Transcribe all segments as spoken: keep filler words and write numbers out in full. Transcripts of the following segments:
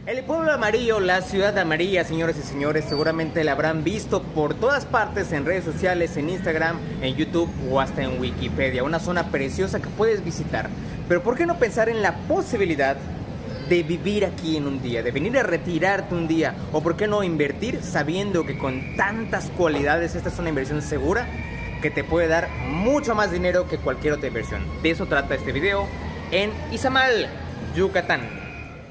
El pueblo amarillo, la ciudad amarilla, señores y señores, seguramente la habrán visto por todas partes en redes sociales, en Instagram, en YouTube o hasta en Wikipedia. Una zona preciosa que puedes visitar. Pero ¿por qué no pensar en la posibilidad de vivir aquí en un día, de venir a retirarte un día? O ¿por qué no invertir sabiendo que con tantas cualidades esta es una inversión segura que te puede dar mucho más dinero que cualquier otra inversión? De eso trata este video en Izamal, Yucatán.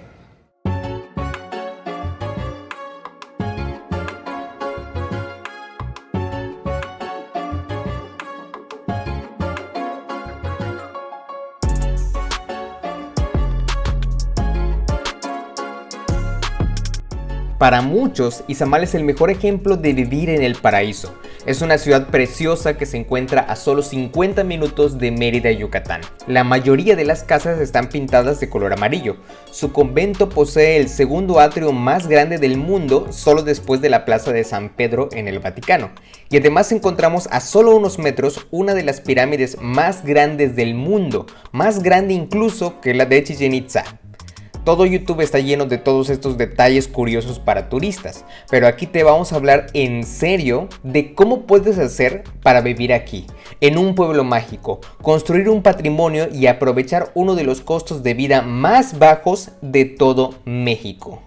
Para muchos, Izamal es el mejor ejemplo de vivir en el paraíso. Es una ciudad preciosa que se encuentra a solo cincuenta minutos de Mérida, Yucatán. La mayoría de las casas están pintadas de color amarillo. Su convento posee el segundo atrio más grande del mundo, solo después de la Plaza de San Pedro en el Vaticano. Y además encontramos a solo unos metros una de las pirámides más grandes del mundo, más grande incluso que la de Chichén Itzá. Todo YouTube está lleno de todos estos detalles curiosos para turistas, pero aquí te vamos a hablar en serio de cómo puedes hacer para vivir aquí, en un pueblo mágico, construir un patrimonio y aprovechar uno de los costos de vida más bajos de todo México.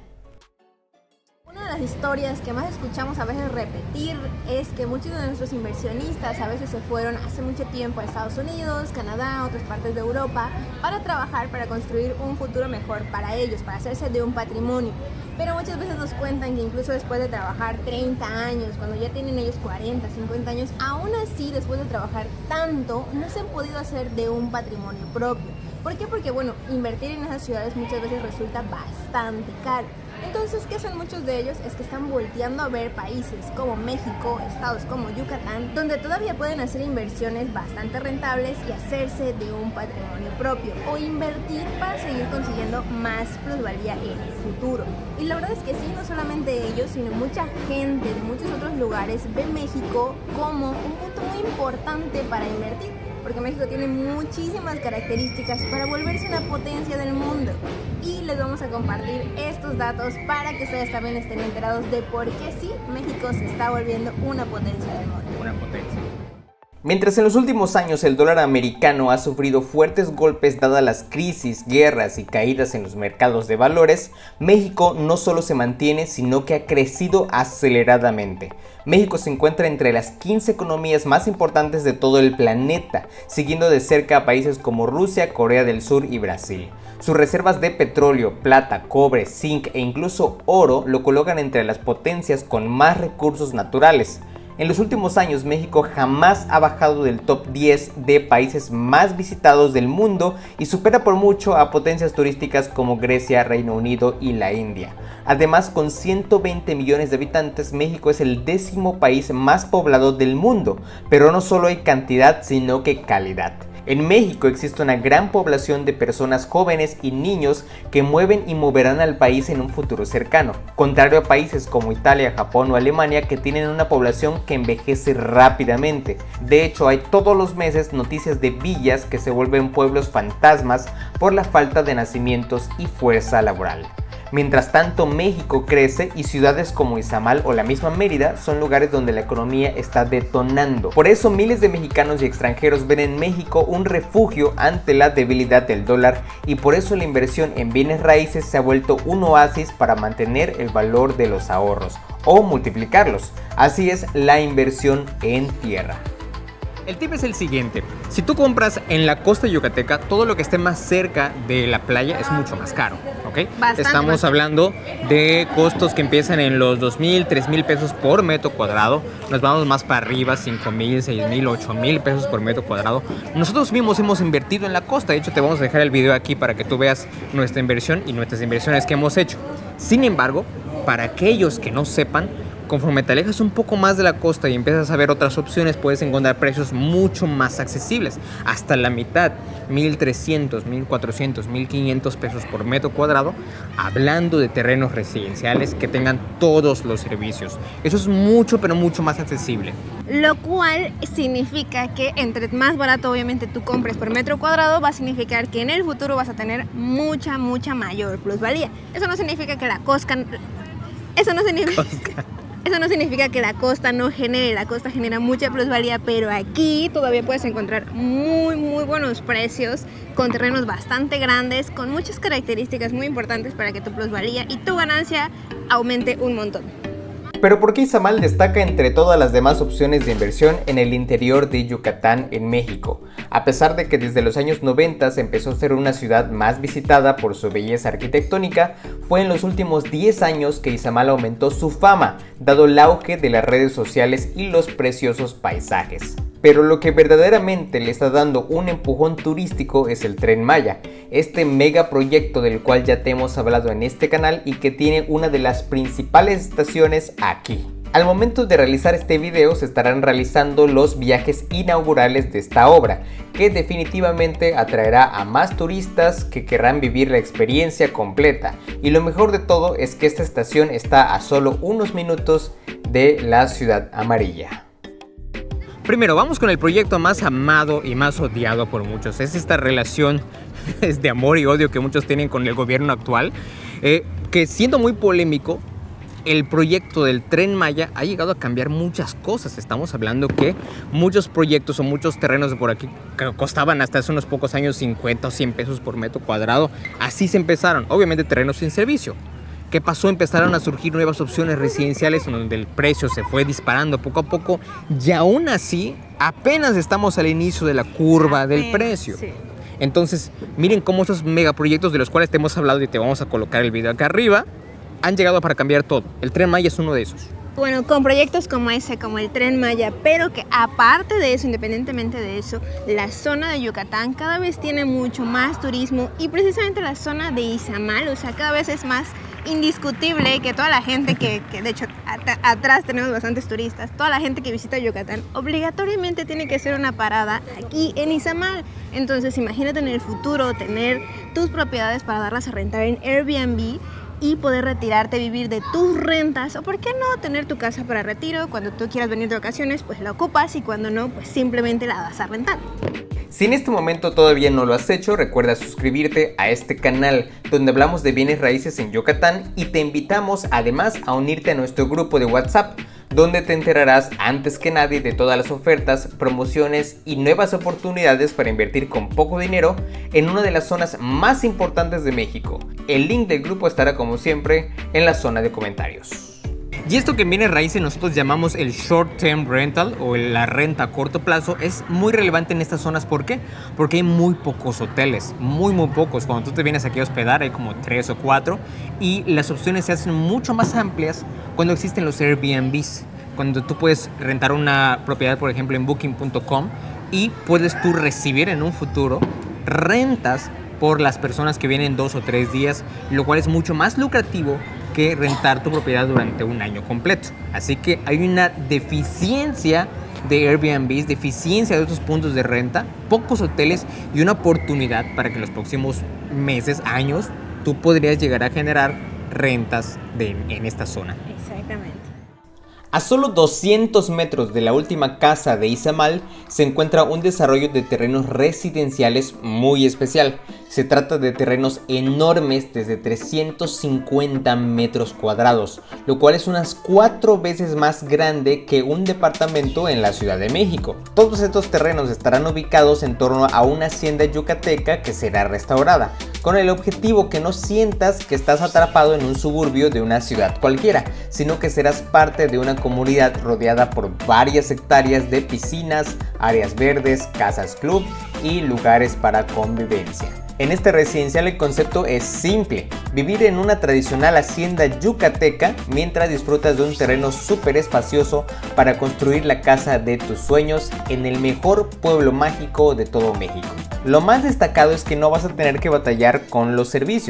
Las historias que más escuchamos a veces repetir es que muchos de nuestros inversionistas a veces se fueron hace mucho tiempo a Estados Unidos, Canadá, otras partes de Europa para trabajar, para construir un futuro mejor para ellos, para hacerse de un patrimonio. Pero muchas veces nos cuentan que incluso después de trabajar treinta años, cuando ya tienen ellos cuarenta, cincuenta años, aún así después de trabajar tanto no se han podido hacer de un patrimonio propio. ¿Por qué? Porque bueno, invertir en esas ciudades muchas veces resulta bastante caro. Entonces, ¿qué hacen muchos de ellos? Es que están volteando a ver países como México, estados como Yucatán, donde todavía pueden hacer inversiones bastante rentables y hacerse de un patrimonio propio, o invertir para seguir consiguiendo más plusvalía en el futuro. Y la verdad es que sí, no solamente ellos, sino mucha gente de muchos otros lugares ve México como un punto muy importante para invertir, porque México tiene muchísimas características para volverse una potencia del mundo. Y les vamos a compartir estos datos para que ustedes también estén enterados de por qué sí, México se está volviendo una potencia del mundo. Una potencia. Mientras en los últimos años el dólar americano ha sufrido fuertes golpes dadas las crisis, guerras y caídas en los mercados de valores, México no solo se mantiene, sino que ha crecido aceleradamente. México se encuentra entre las quince economías más importantes de todo el planeta, siguiendo de cerca a países como Rusia, Corea del Sur y Brasil. Sus reservas de petróleo, plata, cobre, zinc e incluso oro lo colocan entre las potencias con más recursos naturales. En los últimos años, México jamás ha bajado del top diez de países más visitados del mundo y supera por mucho a potencias turísticas como Grecia, Reino Unido y la India. Además, con ciento veinte millones de habitantes, México es el décimo país más poblado del mundo, pero no solo hay cantidad, sino que calidad. En México existe una gran población de personas jóvenes y niños que mueven y moverán al país en un futuro cercano, contrario a países como Italia, Japón o Alemania que tienen una población que envejece rápidamente. De hecho, hay todos los meses noticias de villas que se vuelven pueblos fantasmas por la falta de nacimientos y fuerza laboral. Mientras tanto, México crece y ciudades como Izamal o la misma Mérida son lugares donde la economía está detonando. Por eso miles de mexicanos y extranjeros ven en México un refugio ante la debilidad del dólar y por eso la inversión en bienes raíces se ha vuelto un oasis para mantener el valor de los ahorros o multiplicarlos. Así es la inversión en tierra. El tip es el siguiente: si tú compras en la costa yucateca, todo lo que esté más cerca de la playa es mucho más caro, ¿ok? Bastante Estamos más. hablando de costos que empiezan en los dos mil, tres mil pesos por metro cuadrado. Nos vamos más para arriba, cinco mil, seis mil, ocho mil pesos por metro cuadrado. Nosotros mismos hemos invertido en la costa. De hecho, te vamos a dejar el video aquí para que tú veas nuestra inversión y nuestras inversiones que hemos hecho. Sin embargo, para aquellos que no sepan, conforme te alejas un poco más de la costa y empiezas a ver otras opciones, puedes encontrar precios mucho más accesibles, hasta la mitad, mil trescientos, mil cuatrocientos, mil quinientos pesos por metro cuadrado, hablando de terrenos residenciales que tengan todos los servicios. Eso es mucho, pero mucho más accesible. Lo cual significa que entre más barato obviamente tú compres por metro cuadrado, va a significar que en el futuro vas a tener mucha, mucha mayor plusvalía. Eso no significa que la costa... Eso no significa... Eso no significa que la costa no genere, la costa genera mucha plusvalía, pero aquí todavía puedes encontrar muy, muy buenos precios, con terrenos bastante grandes, con muchas características muy importantes para que tu plusvalía y tu ganancia aumente un montón. Pero ¿por qué Izamal destaca entre todas las demás opciones de inversión en el interior de Yucatán en México? A pesar de que desde los años noventa empezó a ser una ciudad más visitada por su belleza arquitectónica, fue en los últimos diez años que Izamal aumentó su fama, dado el auge de las redes sociales y los preciosos paisajes. Pero lo que verdaderamente le está dando un empujón turístico es el Tren Maya, este megaproyecto del cual ya te hemos hablado en este canal y que tiene una de las principales estaciones aquí. Al momento de realizar este video se estarán realizando los viajes inaugurales de esta obra, que definitivamente atraerá a más turistas que querrán vivir la experiencia completa. Y lo mejor de todo es que esta estación está a solo unos minutos de la Ciudad Amarilla. Primero, vamos con el proyecto más amado y más odiado por muchos. Es esta relación de amor y odio que muchos tienen con el gobierno actual, eh, que siendo muy polémico, el proyecto del Tren Maya ha llegado a cambiar muchas cosas. Estamos hablando que muchos proyectos o muchos terrenos de por aquí que costaban hasta hace unos pocos años cincuenta o cien pesos por metro cuadrado. Así se empezaron, obviamente terrenos sin servicio. ¿Qué pasó? Empezaron a surgir nuevas opciones residenciales donde el precio se fue disparando poco a poco y aún así apenas estamos al inicio de la curva apenas, del precio. Sí. Entonces, miren cómo esos megaproyectos de los cuales te hemos hablado y te vamos a colocar el video acá arriba han llegado para cambiar todo. El Tren Maya es uno de esos. Bueno, con proyectos como ese, como el Tren Maya, pero que aparte de eso, independientemente de eso, la zona de Yucatán cada vez tiene mucho más turismo y precisamente la zona de Izamal, o sea, cada vez es más indiscutible que toda la gente que, que de hecho at atrás tenemos bastantes turistas, toda la gente que visita Yucatán obligatoriamente tiene que hacer una parada aquí en Izamal. Entonces imagínate en el futuro tener tus propiedades para darlas a rentar en Airbnb y poder retirarte, vivir de tus rentas, o por qué no tener tu casa para retiro. Cuando tú quieras venir de vacaciones pues la ocupas y cuando no pues simplemente la vas a rentar. Si en este momento todavía no lo has hecho, recuerda suscribirte a este canal donde hablamos de bienes raíces en Yucatán y te invitamos además a unirte a nuestro grupo de WhatsApp, donde te enterarás antes que nadie de todas las ofertas, promociones y nuevas oportunidades para invertir con poco dinero en una de las zonas más importantes de México. El link del grupo estará como siempre en la zona de comentarios. Y esto que en bienes raíces nosotros llamamos el short term rental o la renta a corto plazo es muy relevante en estas zonas. ¿Por qué? Porque hay muy pocos hoteles, muy muy pocos. Cuando tú te vienes aquí a hospedar hay como tres o cuatro y las opciones se hacen mucho más amplias cuando existen los Airbnbs. Cuando tú puedes rentar una propiedad, por ejemplo, en booking punto com y puedes tú recibir en un futuro rentas por las personas que vienen dos o tres días, lo cual es mucho más lucrativo que rentar tu propiedad durante un año completo. Así que hay una deficiencia de Airbnbs, deficiencia de otros puntos de renta, pocos hoteles y una oportunidad para que en los próximos meses, años, tú podrías llegar a generar rentas de, en esta zona. Exactamente. A solo doscientos metros de la última casa de Izamal se encuentra un desarrollo de terrenos residenciales muy especial. Se trata de terrenos enormes desde trescientos cincuenta metros cuadrados, lo cual es unas cuatro veces más grande que un departamento en la Ciudad de México. Todos estos terrenos estarán ubicados en torno a una hacienda yucateca que será restaurada, con el objetivo que no sientas que estás atrapado en un suburbio de una ciudad cualquiera, sino que serás parte de una comunidad rodeada por varias hectáreas de piscinas, áreas verdes, casas club y lugares para convivencia. En este residencial el concepto es simple, vivir en una tradicional hacienda yucateca mientras disfrutas de un terreno súper espacioso para construir la casa de tus sueños en el mejor pueblo mágico de todo México. Lo más destacado es que no vas a tener que batallar con los servicios,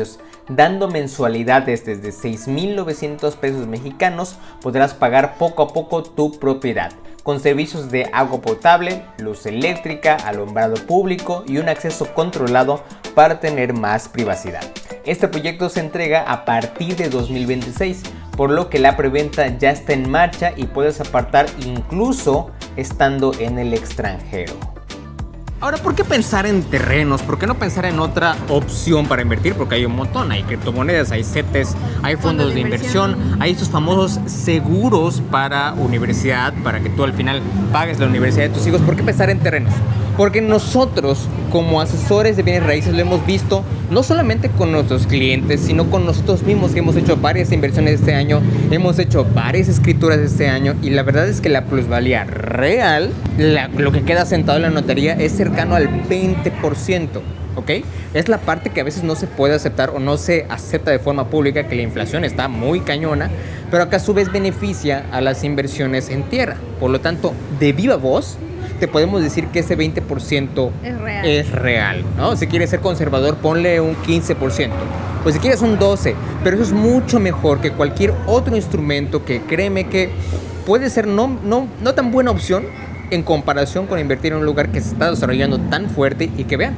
Dando mensualidades desde seis mil novecientos pesos mexicanos, podrás pagar poco a poco tu propiedad, con servicios de agua potable, luz eléctrica, alumbrado público y un acceso controlado para tener más privacidad. Este proyecto se entrega a partir de dos mil veintiséis, por lo que la preventa ya está en marcha y puedes apartar incluso estando en el extranjero. Ahora, ¿por qué pensar en terrenos? ¿Por qué no pensar en otra opción para invertir? Porque hay un montón, hay criptomonedas, hay C E T E S, hay fondos, fondos de, de inversión, inversión, hay estos famosos seguros para universidad, para que tú al final pagues la universidad de tus hijos. ¿Por qué pensar en terrenos? Porque nosotros, como asesores de bienes raíces, lo hemos visto no solamente con nuestros clientes, sino con nosotros mismos, que hemos hecho varias inversiones este año, hemos hecho varias escrituras este año, y la verdad es que la plusvalía real, la, lo que queda sentado en la notaría, es cercano al veinte por ciento. ¿Ok? Es la parte que a veces no se puede aceptar o no se acepta de forma pública, que la inflación está muy cañona, pero que a su vez beneficia a las inversiones en tierra. Por lo tanto, de viva voz, te podemos decir que ese veinte por ciento es real, es real, ¿no? Si quieres ser conservador, ponle un quince por ciento. Pues si quieres un doce por ciento, pero eso es mucho mejor que cualquier otro instrumento, que créeme que puede ser no, no, no tan buena opción en comparación con invertir en un lugar que se está desarrollando tan fuerte y que vean,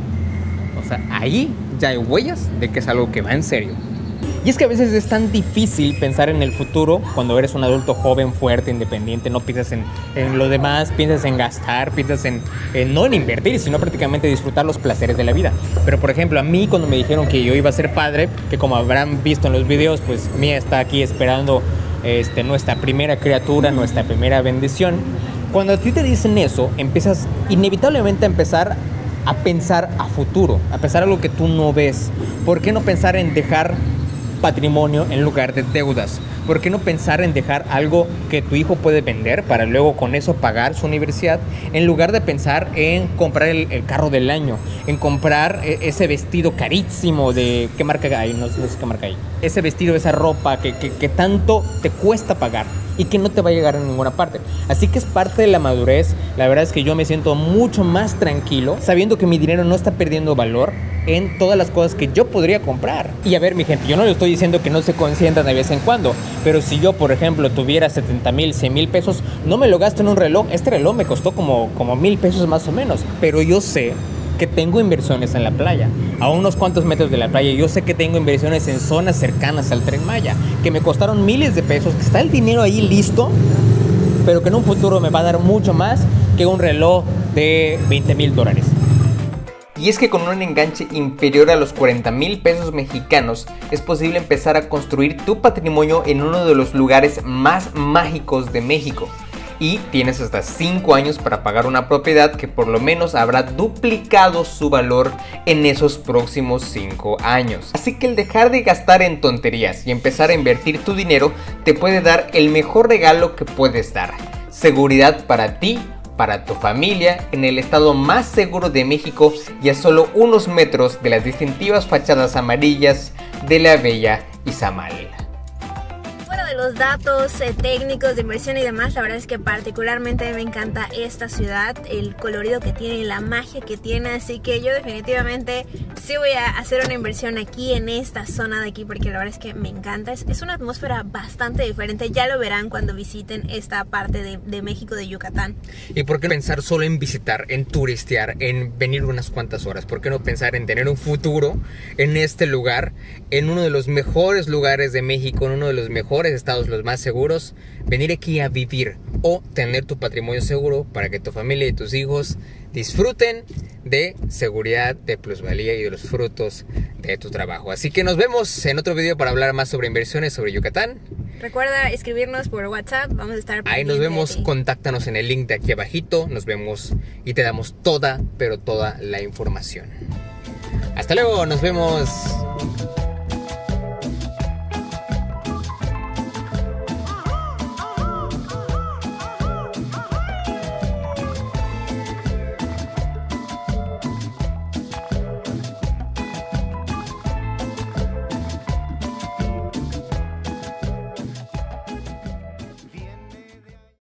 o sea, ahí ya hay huellas de que es algo que va en serio. Y es que a veces es tan difícil pensar en el futuro cuando eres un adulto joven, fuerte, independiente. No piensas en, en lo demás, piensas en gastar, piensas en, en no en invertir, sino prácticamente disfrutar los placeres de la vida. Pero por ejemplo, a mí cuando me dijeron que yo iba a ser padre, que como habrán visto en los videos, pues Mía está aquí esperando este, nuestra primera criatura, nuestra primera bendición. Cuando a ti te dicen eso, empiezas inevitablemente a empezar a pensar a futuro, a pensar algo que tú no ves. ¿Por qué no pensar en dejar patrimonio en lugar de deudas? ¿Por qué no pensar en dejar algo que tu hijo puede vender para luego con eso pagar su universidad, en lugar de pensar en comprar el, el carro del año, en comprar ese vestido carísimo de... ¿Qué marca hay? No, no sé qué marca hay. Ese vestido, esa ropa que, que, que tanto te cuesta pagar y que no te va a llegar a ninguna parte. Así que es parte de la madurez. La verdad es que yo me siento mucho más tranquilo sabiendo que mi dinero no está perdiendo valor en todas las cosas que yo podría comprar. Y a ver, mi gente, yo no le estoy diciendo que no se consientan de vez en cuando, pero si yo, por ejemplo, tuviera setenta mil, cien mil pesos, no me lo gasto en un reloj. Este reloj me costó como, como mil pesos más o menos, pero yo sé que tengo inversiones en la playa, a unos cuantos metros de la playa. Yo sé que tengo inversiones en zonas cercanas al Tren Maya, que me costaron miles de pesos, que está el dinero ahí listo, pero que en un futuro me va a dar mucho más que un reloj de veinte mil dólares. Y es que con un enganche inferior a los cuarenta mil pesos mexicanos es posible empezar a construir tu patrimonio en uno de los lugares más mágicos de México. Y tienes hasta cinco años para pagar una propiedad que por lo menos habrá duplicado su valor en esos próximos cinco años. Así que el dejar de gastar en tonterías y empezar a invertir tu dinero te puede dar el mejor regalo que puedes dar: seguridad para ti, para tu familia, en el estado más seguro de México y a solo unos metros de las distintivas fachadas amarillas de la bella Izamal. Los datos eh, técnicos de inversión y demás, la verdad es que particularmente me encanta esta ciudad, el colorido que tiene y la magia que tiene, así que yo definitivamente sí voy a hacer una inversión aquí en esta zona de aquí, porque la verdad es que me encanta. Es, es una atmósfera bastante diferente, ya lo verán cuando visiten esta parte de, de México, de Yucatán. ¿Y por qué no pensar solo en visitar, en turistear, en venir unas cuantas horas? ¿Por qué no pensar en tener un futuro en este lugar, en uno de los mejores lugares de México, en uno de los mejores estados, los más seguros? Venir aquí a vivir o tener tu patrimonio seguro para que tu familia y tus hijos disfruten de seguridad, de plusvalía y de los frutos de tu trabajo. Así que nos vemos en otro video para hablar más sobre inversiones, sobre Yucatán. Recuerda escribirnos por WhatsApp, vamos a estar ahí nos vemos, contáctanos en el link de aquí abajito, nos vemos y te damos toda, pero toda la información. Hasta luego, nos vemos.